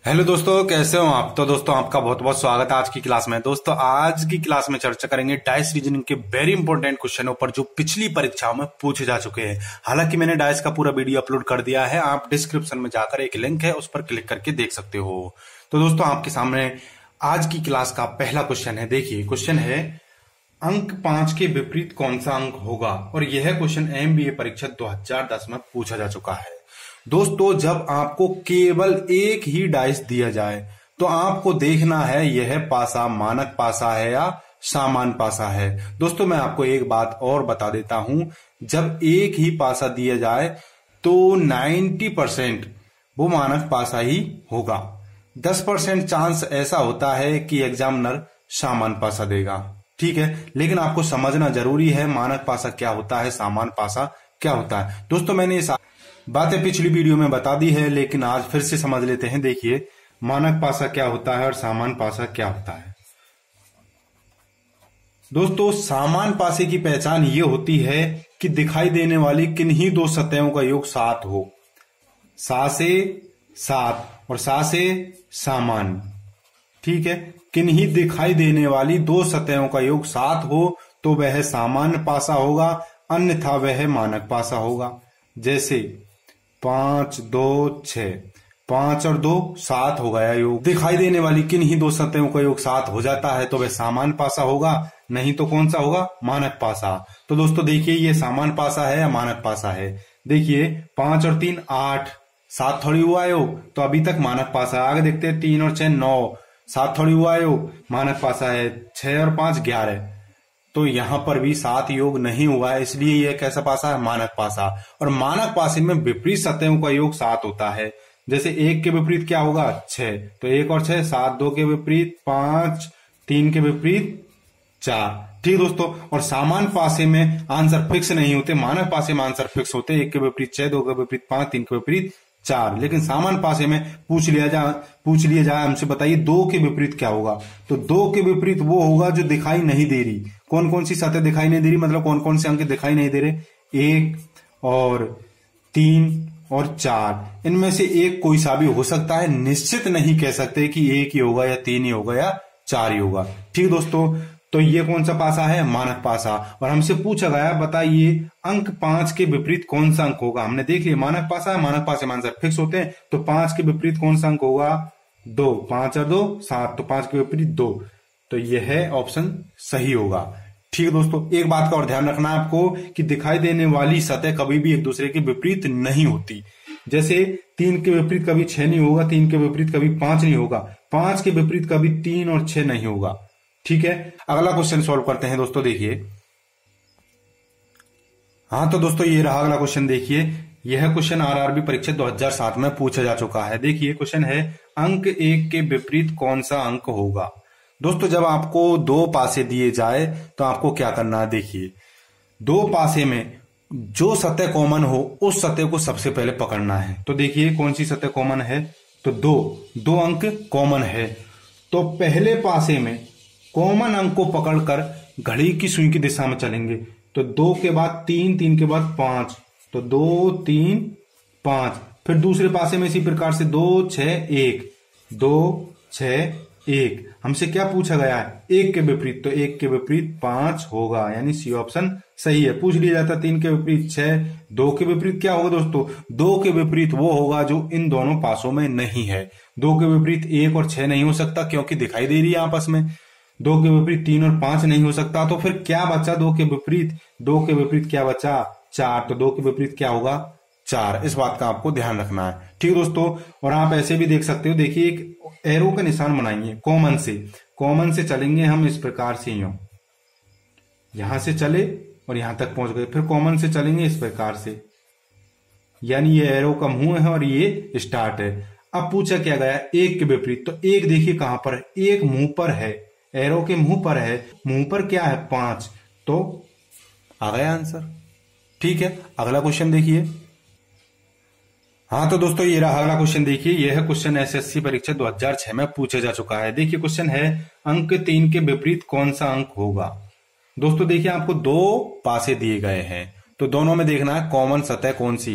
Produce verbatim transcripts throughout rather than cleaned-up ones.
Hello दोस्तों, कैसे हो आप। तो दोस्तों आपका बहुत बहुत स्वागत है आज की क्लास में। दोस्तों आज की क्लास में चर्चा करेंगे डाइस रीजनिंग के वेरी इंपॉर्टेंट क्वेश्चनों पर जो पिछली परीक्षाओं में पूछे जा चुके हैं। हालांकि मैंने डाइस का पूरा वीडियो अपलोड कर दिया है, आप डिस्क्रिप्शन में जाकर एक लिंक है उस पर क्लिक करके देख सकते हो। तो दोस्तों आपके सामने आज की क्लास का पहला क्वेश्चन है। देखिए क्वेश्चन है, अंक पांच के विपरीत कौन सा अंक होगा। और यह क्वेश्चन एमबीए परीक्षा दो हजार दस में पूछा जा चुका है। दोस्तों जब आपको केवल एक ही डाइस दिया जाए तो आपको देखना है यह पासा मानक पासा है या सामान्य पासा है। दोस्तों मैं आपको एक बात और बता देता हूं, जब एक ही पासा दिया जाए तो नब्बे परसेंट वो मानक पासा ही होगा। दस परसेंट चांस ऐसा होता है कि एग्जामिनर सामान्य पासा देगा, ठीक है। लेकिन आपको समझना जरूरी है मानक पासा क्या होता है, सामान्य पासा क्या होता है। दोस्तों मैंने इस बातें पिछली वीडियो में बता दी है, लेकिन आज फिर से समझ लेते हैं। देखिए मानक पासा क्या होता है और सामान्य पासा क्या होता है। दोस्तों सामान्य पासे की पहचान ये होती है कि दिखाई देने वाली किन्हीं दो सतहों का योग सात हो। सा से सात और सा से सामान्य, ठीक है। किन्हीं दिखाई देने वाली दो सतहों का योग सात हो तो वह सामान्य पासा होगा, अन्यथा वह मानक पासा होगा। जैसे पांच दो छह, पांच और दो सात हो गया योग। दिखाई देने वाली किन्हीं दो सतहों का योग सात हो जाता है तो वह सामान्य पासा होगा, नहीं तो कौन सा होगा, मानक पासा। तो दोस्तों देखिए ये सामान्य पासा है या मानक पासा है। देखिए पांच और तीन आठ, सात थोड़ी हुआ योग तो अभी तक मानक पासा। आगे देखते हैं तीन और छह नौ, सात थोड़ी हुआ योग, मानक पासा है। छह और पांच ग्यारह, तो यहां पर भी सात योग नहीं हुआ है, इसलिए यह कैसा पासा है, मानक पासा। और मानक पासे में विपरीत सतहों का योग सात होता है। जैसे एक के विपरीत क्या होगा, छह, तो एक और छह सात, दो के विपरीत पांच, तीन के विपरीत चार, ठीक दोस्तों। और सामान्य पासे में आंसर फिक्स नहीं होते, मानक पासे में आंसर फिक्स होते। एक के विपरीत छह, दो के विपरीत पांच, तीन के विपरीत चार। लेकिन सामान्य पासे में पूछ लिया जाए पूछ लिया जाए हमसे, बताइए दो के विपरीत क्या होगा। तो दो के विपरीत वो होगा जो दिखाई नहीं दे रही। कौन कौन सी सतह दिखाई नहीं दे रही, मतलब कौन कौन से अंक दिखाई नहीं दे रहे, एक और तीन और चार। इनमें से एक कोई सा भी हो सकता है, निश्चित नहीं कह सकते कि एक ही होगा या तीन ही होगा या चार ही होगा, ठीक दोस्तों। तो ये कौन सा पासा है, मानक पासा। और हमसे पूछा गया बताइए अंक पांच के विपरीत कौन सा अंक होगा। हमने देख लिया मानक पासा है, मानक पासे में आंसर फिक्स होते हैं। तो पांच के विपरीत कौन सा अंक होगा, दो। पांच और दो सात, तो पांच के विपरीत दो, तो यह ऑप्शन सही होगा, ठीक है दोस्तों। एक बात का और ध्यान रखना है आपको कि दिखाई देने वाली सतह कभी भी एक दूसरे के विपरीत नहीं होती। जैसे तीन के विपरीत कभी छह नहीं होगा, तीन के विपरीत कभी पांच नहीं होगा, पांच के विपरीत कभी तीन और छह नहीं होगा, ठीक है। अगला क्वेश्चन सॉल्व करते हैं दोस्तों। देखिए हाँ तो दोस्तों ये रहा अगला क्वेश्चन। देखिए यह क्वेश्चन आरआरबी परीक्षा दो हजार सात में पूछा जा चुका है। देखिए क्वेश्चन है, अंक एक के विपरीत कौन सा अंक होगा। दोस्तों जब आपको दो पासे दिए जाए तो आपको क्या करना है। देखिए दो पासे में जो सतह कॉमन हो उस सतह को सबसे पहले पकड़ना है। तो देखिए कौन सी सतह कॉमन है, तो दो दो अंक कॉमन है। तो पहले पासे में कॉमन अंक को पकड़कर घड़ी की सुई की दिशा में चलेंगे। तो दो के बाद तीन, तीन के बाद पांच, तो दो तीन पांच। फिर दूसरे पासे में इसी प्रकार से दो छह एक, दो छह एक। हमसे क्या पूछा गया है, एक के विपरीत, तो एक के विपरीत पांच होगा, यानी सी ऑप्शन सही है। पूछ लिया जाता तीन के विपरीत छह, दो के विपरीत क्या होगा दोस्तों, दो के विपरीत वो होगा जो इन दोनों पासों में नहीं है। दो के विपरीत एक और छह नहीं हो सकता क्योंकि दिखाई दे रही है आपस में। दो के विपरीत तीन और पांच नहीं हो सकता, तो फिर क्या बचा, दो के विपरीत दो के विपरीत क्या बचा, चार। तो दो के विपरीत क्या होगा, चार। इस बात का आपको ध्यान रखना है, ठीक दोस्तों। और आप ऐसे भी देख सकते हो, देखिए एक एरो का निशान बनाइए कॉमन से। कॉमन से चलेंगे हम इस प्रकार से, यूं यहां से चले और यहां तक पहुंच गए, फिर कॉमन से चलेंगे इस प्रकार से, यानी ये एरो का मुंह है और ये स्टार्ट है। अब पूछा क्या गया, एक के विपरीत, तो एक देखिए कहां पर है, एक मुंह पर है, एरो के मुंह पर है। मुंह पर क्या है, पांच, तो आ गया आंसर, ठीक है। अगला क्वेश्चन देखिए। हाँ तो दोस्तों ये रहा अगला क्वेश्चन। देखिए यह क्वेश्चन एसएससी परीक्षा दो हजार छह में पूछा जा चुका है। देखिए क्वेश्चन है, अंक तीन के विपरीत कौन सा अंक होगा। दोस्तों देखिए आपको दो पासे दिए गए हैं, तो दोनों में देखना है कॉमन सतह कौन सी है।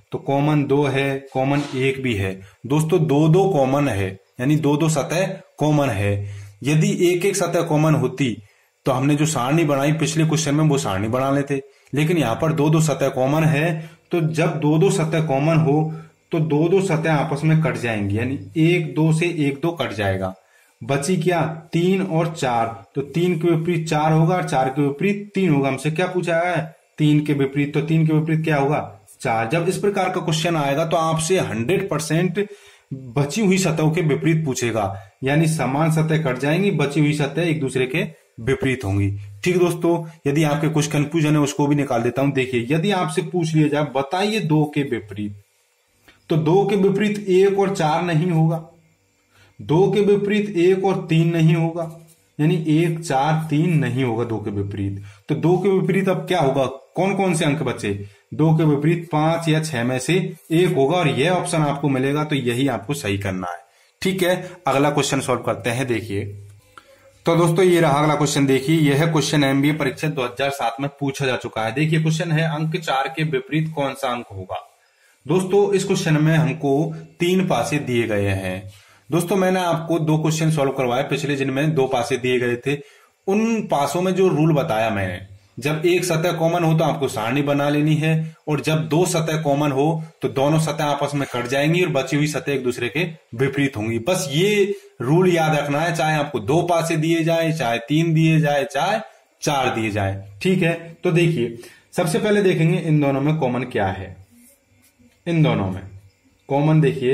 तो कॉमन दो है, कॉमन एक भी है। दोस्तों दो दो कॉमन है, यानी दो दो सतह कॉमन है। यदि एक एक सतह कॉमन होती तो हमने जो सारणी बनाई पिछले क्वेश्चन में वो सारणी बना लेते, लेकिन यहाँ पर दो दो सतह कॉमन है। तो जब दो दो सतह कॉमन हो तो दो दो सतह आपस में कट जाएंगी, यानी एक दो से एक दो कट जाएगा। बची क्या, तीन और चार। तो तीन के विपरीत चार होगा और चार के विपरीत तीन होगा। हमसे क्या पूछा है, तीन के विपरीत, तो तीन के विपरीत क्या होगा, चार। जब इस प्रकार का क्वेश्चन आएगा तो आपसे हंड्रेड परसेंट बची हुई सतहों के विपरीत पूछेगा, यानी समान सतह कट जाएंगी, बची हुई सतह एक दूसरे के विपरीत होंगी। ठीक दोस्तों, यदि आपके कुछ कंफ्यूजन है उसको भी निकाल देता हूं। देखिए, यदि आपसे पूछ लिया जाए बताइए दो के विपरीत, तो दो के विपरीत एक और चार नहीं होगा, दो के विपरीत एक और तीन नहीं होगा, यानी एक चार तीन नहीं होगा दो के विपरीत। तो दो के विपरीत अब क्या होगा, कौन कौन से अंक बचे, दो के विपरीत पांच या छह में से एक होगा और यह ऑप्शन आपको मिलेगा, तो यही आपको सही करना है। ठीक है, अगला क्वेश्चन सॉल्व करते हैं। देखिए तो दोस्तों ये रहा अगला क्वेश्चन। देखिए यह क्वेश्चन एमबीए परीक्षा दो हज़ार सात में पूछा जा चुका है। देखिए क्वेश्चन है, अंक चार के विपरीत कौन सा अंक होगा। दोस्तों इस क्वेश्चन में हमको तीन पासे दिए गए हैं। दोस्तों मैंने आपको दो क्वेश्चन सॉल्व करवाए पिछले, जिनमें दो पासे दिए गए थे। उन पासों में जो रूल बताया मैंने, जब एक सतह कॉमन हो तो आपको सारणी बना लेनी है, और जब दो सतह कॉमन हो तो दोनों सतह आपस में कट जाएंगी और बची हुई सतह एक दूसरे के विपरीत होंगी। बस ये रूल याद रखना है, चाहे आपको दो पासे दिए जाए, चाहे तीन दिए जाए, चाहे चार दिए जाए। ठीक है, तो देखिए सबसे पहले देखेंगे इन दोनों में कॉमन क्या है। इन दोनों में कॉमन देखिए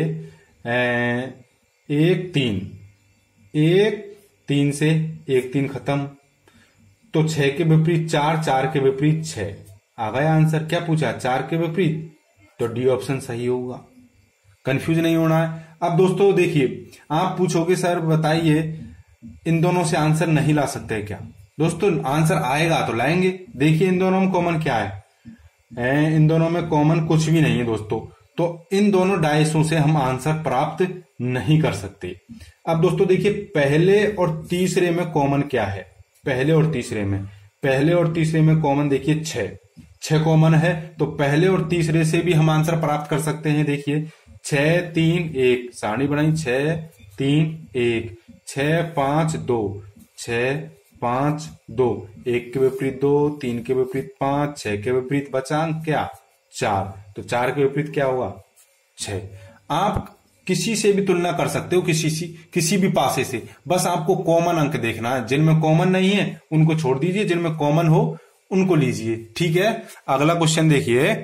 एक तीन, एक तीन से एक तीन खत्म, तो छह के विपरीत चार, चार के विपरीत छह, आ गया आंसर। क्या पूछा, चार के विपरीत, तो डी ऑप्शन सही होगा। कंफ्यूज नहीं होना है। अब दोस्तों देखिए, आप पूछोगे सर बताइए इन दोनों से आंसर नहीं ला सकते क्या। दोस्तों आंसर आएगा तो लाएंगे। देखिए इन दोनों में कॉमन क्या है, ए, इन दोनों में कॉमन कुछ भी नहीं है दोस्तों, तो इन दोनों डायसों से हम आंसर प्राप्त नहीं कर सकते। अब दोस्तों देखिए पहले और तीसरे में कॉमन क्या है, पहले और तीसरे में, पहले और तीसरे में कॉमन देखिए छह, छह कॉमन है, तो पहले और तीसरे से भी हम आंसर प्राप्त कर सकते हैं। देखिए छह तीन एक, सारणी बनाई, छह तीन एक, छह पांच दो, छह पांच दो, एक के विपरीत दो, तीन के विपरीत पांच, छह के विपरीत बचा अंक क्या, चार, तो चार के विपरीत क्या होगा, छह। आप किसी से भी तुलना कर सकते हो, किसी सी, किसी भी पासे से, बस आपको कॉमन अंक देखना है। जिनमें कॉमन नहीं है उनको छोड़ दीजिए, जिनमें कॉमन हो उनको लीजिए। ठीक है, अगला क्वेश्चन देखिए।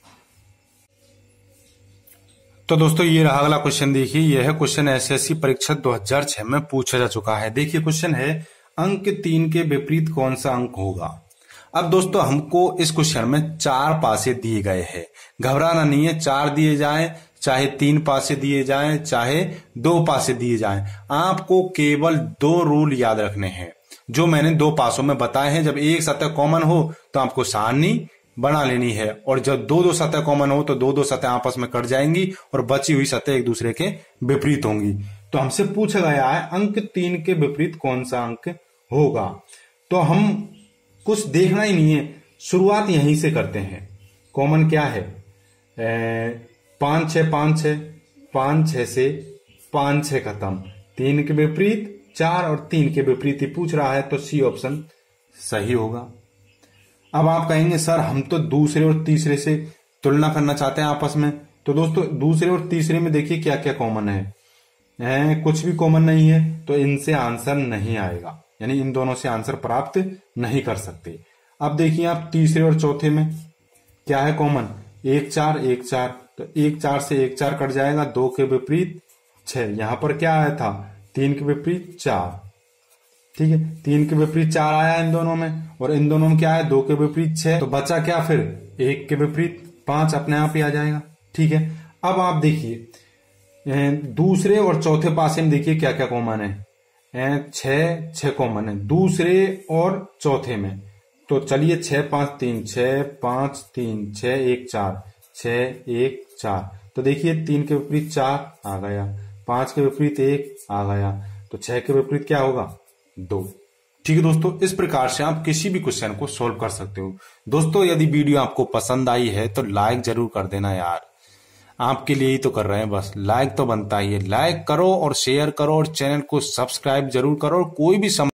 तो दोस्तों ये रहा अगला क्वेश्चन। देखिए यह क्वेश्चन एसएससी परीक्षा दो हज़ार छह में पूछा जा चुका है। देखिए क्वेश्चन है, अंक तीन के विपरीत कौन सा अंक होगा। अब दोस्तों हमको इस क्वेश्चन में चार पासे दिए गए हैं, घबराना नहीं है, चार दिए जाए, चाहे तीन पासे दिए जाएं, चाहे दो पासे दिए जाएं, आपको केवल दो रूल याद रखने हैं जो मैंने दो पासों में बताए हैं। जब एक सतह कॉमन हो तो आपको सारणी बना लेनी है, और जब दो दो सतह कॉमन हो तो दो दो सतह आपस में कट जाएंगी और बची हुई सतह एक दूसरे के विपरीत होंगी। तो हमसे पूछा गया है अंक तीन के विपरीत कौन सा अंक होगा। तो हम कुछ देखना ही नहीं है, शुरुआत यहीं से करते हैं। कॉमन क्या है, पांच छह पांच छह, पांच छह से पांच छह खत्म, तीन के विपरीत चार और तीन के विपरीत ही पूछ रहा है, तो सी ऑप्शन सही होगा। अब आप कहेंगे सर हम तो दूसरे और तीसरे से तुलना करना चाहते हैं आपस में, तो दोस्तों दूसरे और तीसरे में देखिए क्या क्या कॉमन है, है कुछ भी कॉमन नहीं है, तो इनसे आंसर नहीं आएगा, यानी इन दोनों से आंसर प्राप्त नहीं कर सकते। अब देखिए आप तीसरे और चौथे में क्या है कॉमन, एक चार एक चार, तो एक चार से एक चार कट जाएगा, दो के विपरीत छह, यहां पर क्या आया था, तीन के विपरीत चार। ठीक है, तीन के विपरीत चार आया इन दोनों में, और इन दोनों में क्या है, दो के विपरीत छह, तो बचा क्या फिर, एक के विपरीत पांच, अपने आप ही आ जाएगा। ठीक है, अब आप देखिए दूसरे और चौथे पासे में देखिए क्या क्या कॉमन है, छह छह कॉमन है दूसरे और चौथे में, तो चलिए छह पांच तीन, छह पांच तीन, छह एक चार, छह एक चार, तो देखिए तीन के विपरीत चार आ गया, पांच के विपरीत एक आ गया, तो छह के विपरीत क्या होगा, दो। ठीक है दोस्तों, इस प्रकार से आप किसी भी क्वेश्चन को सोल्व कर सकते हो। दोस्तों यदि वीडियो आपको पसंद आई है तो लाइक जरूर कर देना यार, आपके लिए ही तो कर रहे हैं, बस लाइक तो बनता ही है। लाइक करो और शेयर करो और चैनल को सब्सक्राइब जरूर करो। और कोई भी